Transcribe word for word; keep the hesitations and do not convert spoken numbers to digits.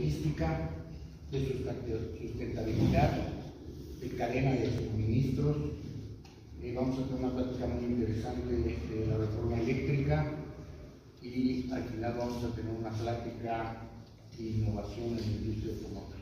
logística, de sustentabilidad, de cadena de suministros. Eh, vamos a tener una plática muy interesante de la reforma eléctrica y al final vamos a tener una plática de innovación en la industria automotriz.